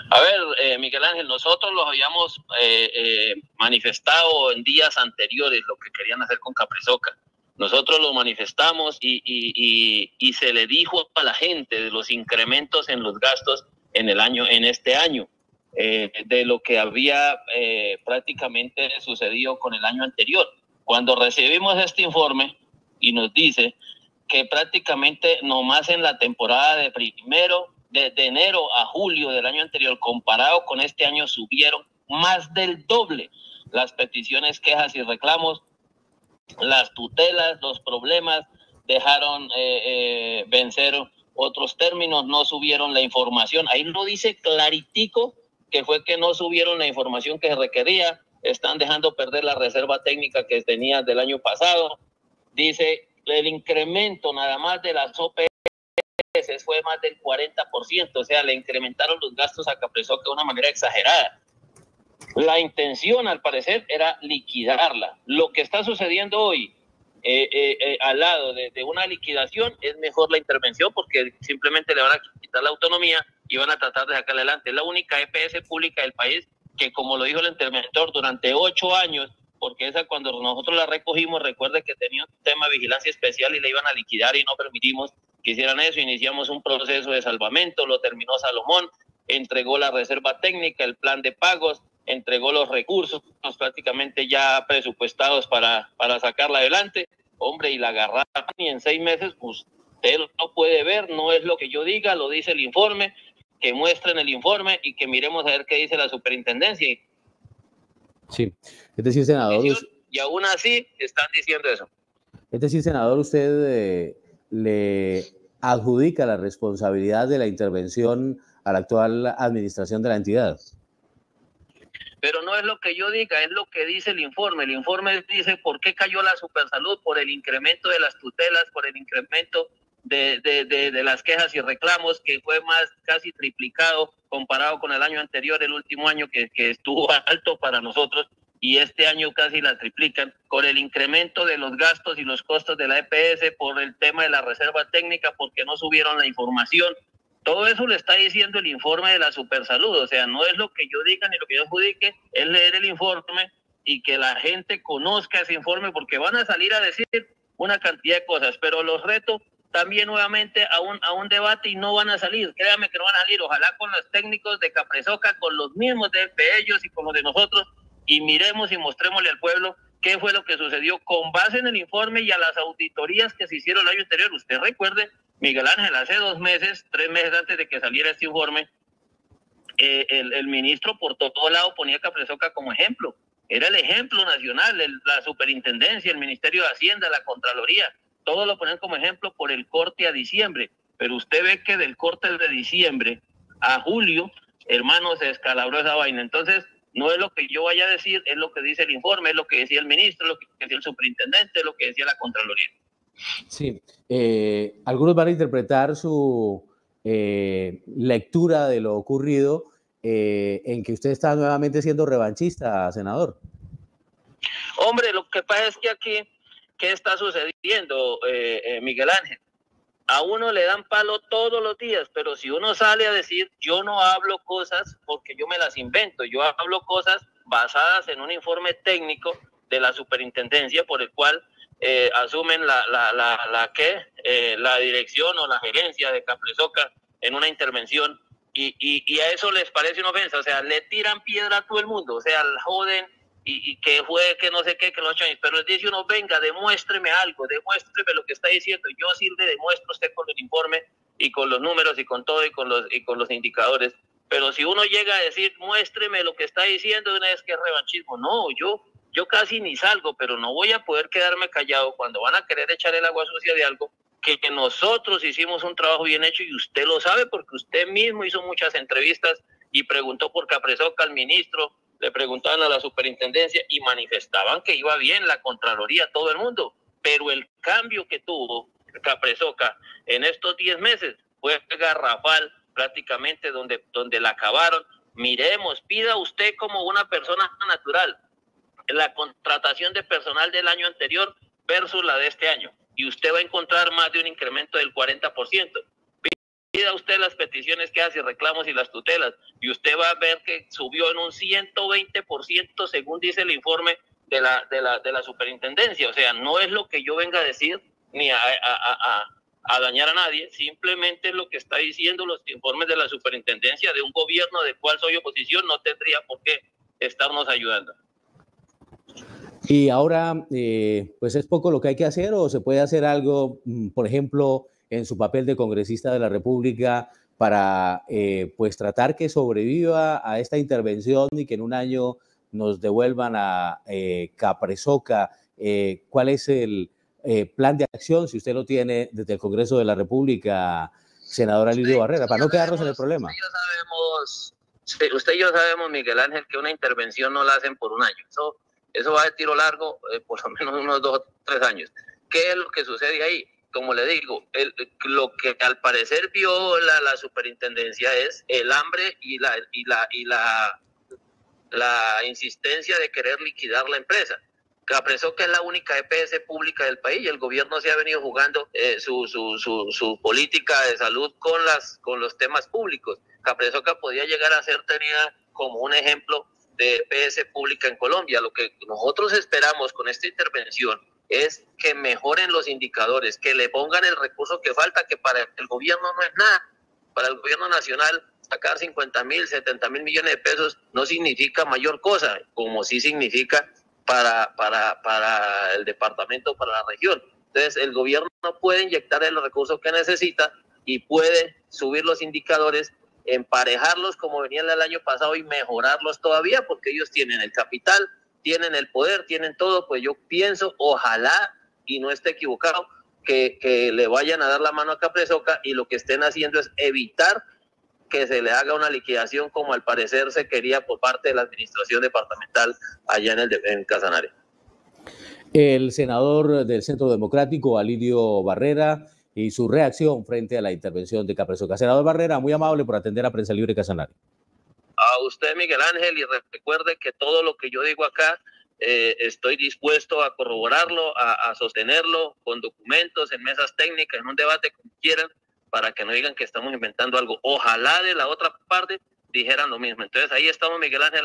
A ver, Miguel Ángel, nosotros los habíamos manifestado en días anteriores lo que querían hacer con Capresoca. Nosotros lo manifestamos y se le dijo a la gente de los incrementos en los gastos en este año, de lo que había prácticamente sucedido con el año anterior. Cuando recibimos este informe y nos dice que prácticamente nomás en la temporada de enero a julio del año anterior, comparado con este año, subieron más del doble las peticiones, quejas y reclamos, las tutelas, los problemas, dejaron vencer otros términos, no subieron la información. Ahí lo dice claritico que fue que no subieron la información que se requería, están dejando perder la reserva técnica que tenían del año pasado. Dice, el incremento nada más de las OPS fue más del 40%, o sea, le incrementaron los gastos a Capresoca de una manera exagerada. La intención, al parecer, era liquidarla. Lo que está sucediendo hoy, al lado de una liquidación, es mejor la intervención porque simplemente le van a quitar la autonomía y van a tratar de sacarla adelante. Es la única EPS pública del país que, como lo dijo el interventor, durante 8 años, porque esa cuando nosotros la recogimos, recuerde que tenía un tema de vigilancia especial y la iban a liquidar y no permitimos que hicieran eso. Iniciamos un proceso de salvamento, lo terminó Salomón, entregó la reserva técnica, el plan de pagos, entregó los recursos prácticamente ya presupuestados para sacarla adelante. Hombre, y la agarraron y en 6 meses, pues, usted lo puede ver, no es lo que yo diga, lo dice el informe, que muestren el informe y que miremos a ver qué dice la superintendencia. Sí, es decir, senador... Y aún así están diciendo eso. Es decir, senador, usted le adjudica la responsabilidad de la intervención a la actual administración de la entidad. Pero no es lo que yo diga, es lo que dice el informe. El informe dice por qué cayó la Supersalud, por el incremento de las tutelas, por el incremento de las quejas y reclamos, que fue más casi triplicado comparado con el año anterior, el último año que estuvo alto para nosotros, y este año casi la triplican, con el incremento de los gastos y los costos de la EPS, por el tema de la reserva técnica, porque no subieron la información. Todo eso le está diciendo el informe de la Supersalud, o sea, no es lo que yo diga ni lo que yo adjudique, es leer el informe y que la gente conozca ese informe, porque van a salir a decir una cantidad de cosas, pero los reto también nuevamente a un debate y no van a salir, créanme que no van a salir, ojalá con los técnicos de Capresoca, con los mismos de ellos y con los de nosotros, y miremos y mostrémosle al pueblo qué fue lo que sucedió con base en el informe y a las auditorías que se hicieron el año anterior. Usted recuerde, Miguel Ángel, hace 2 meses, 3 meses antes de que saliera este informe, el ministro por todo lado ponía a Capresoca como ejemplo. Era el ejemplo nacional, la superintendencia, el Ministerio de Hacienda, la Contraloría, todos lo ponían como ejemplo por el corte a diciembre. Pero usted ve que del corte de diciembre a julio, hermano, se descalabró esa vaina. Entonces, no es lo que yo vaya a decir, es lo que dice el informe, es lo que decía el ministro, es lo que decía el superintendente, es lo que decía la Contraloría. Sí, algunos van a interpretar su lectura de lo ocurrido en que usted está nuevamente siendo revanchista, senador. Hombre, lo que pasa es que aquí, ¿qué está sucediendo, Miguel Ángel? A uno le dan palo todos los días, pero si uno sale a decir, yo no hablo cosas porque yo me las invento, yo hablo cosas basadas en un informe técnico de la superintendencia por el cual asumen la dirección o la gerencia de Capresoca en una intervención y a eso les parece una ofensa, o sea, le tiran piedra a todo el mundo, o sea, joden y que fue, que no sé qué, que los 8 años, pero les dice uno, venga, demuéstreme algo, demuéstreme lo que está diciendo, yo sí le demuestro a usted con el informe y con los números y con todo y con los indicadores, pero si uno llega a decir, muéstreme lo que está diciendo, de una vez que es revanchismo, no, yo casi ni salgo, pero no voy a poder quedarme callado cuando van a querer echar el agua sucia de algo que nosotros hicimos un trabajo bien hecho y usted lo sabe porque usted mismo hizo muchas entrevistas y preguntó por Capresoca al ministro, le preguntaban a la superintendencia y manifestaban que iba bien la Contraloría, todo el mundo, pero el cambio que tuvo Capresoca en estos 10 meses fue garrafal prácticamente donde la acabaron. Miremos, pida usted como una persona natural la contratación de personal del año anterior versus la de este año y usted va a encontrar más de un incremento del 40%. Pida usted las peticiones que hace, reclamos y las tutelas, y usted va a ver que subió en un 120%, según dice el informe de la superintendencia. O sea, no es lo que yo venga a decir ni a dañar a nadie, simplemente es lo que está diciendo los informes de la superintendencia de un gobierno del cual soy oposición, no tendría por qué estarnos ayudando. Y ahora, pues es poco lo que hay que hacer, o se puede hacer algo, por ejemplo, en su papel de congresista de la República, para pues tratar que sobreviva a esta intervención y que en un año nos devuelvan a Capresoca. ¿Cuál es el plan de acción, si usted lo tiene, desde el Congreso de la República, senadora Lidio Barrera, para no quedarnos en el problema? Usted y yo sabemos, Miguel Ángel, que una intervención no la hacen por un año. Eso va de tiro largo, por lo menos unos 2 o 3 años. ¿Qué es lo que sucede ahí? Como le digo, lo que al parecer vio la superintendencia es el hambre y la insistencia de querer liquidar la empresa. Capresoca es la única EPS pública del país y el gobierno se ha venido jugando su política de salud con los temas públicos. Capresoca podía llegar a ser tenida como un ejemplo de EPS pública en Colombia. Lo que nosotros esperamos con esta intervención es que mejoren los indicadores, que le pongan el recurso que falta, que para el gobierno no es nada. Para el gobierno nacional, sacar 50.000, 70.000 millones de pesos no significa mayor cosa, como sí significa para el departamento, para la región. Entonces, el gobierno puede inyectar los recursos que necesita y puede subir los indicadores, emparejarlos como venían el año pasado y mejorarlos todavía, porque ellos tienen el capital, tienen el poder, tienen todo. Pues yo pienso, ojalá, y no esté equivocado, que le vayan a dar la mano a Capresoca y lo que estén haciendo es evitar que se le haga una liquidación como al parecer se quería por parte de la administración departamental allá en Casanare. El senador del Centro Democrático, Alirio Barrera, y su reacción frente a la intervención de Capresoca. Senador Barrera, muy amable por atender a Prensa Libre Casanare. A usted, Miguel Ángel, y recuerde que todo lo que yo digo acá estoy dispuesto a corroborarlo, a sostenerlo con documentos, en mesas técnicas, en un debate, como quieran, para que no digan que estamos inventando algo. Ojalá de la otra parte dijeran lo mismo. Entonces ahí estamos, Miguel Ángel.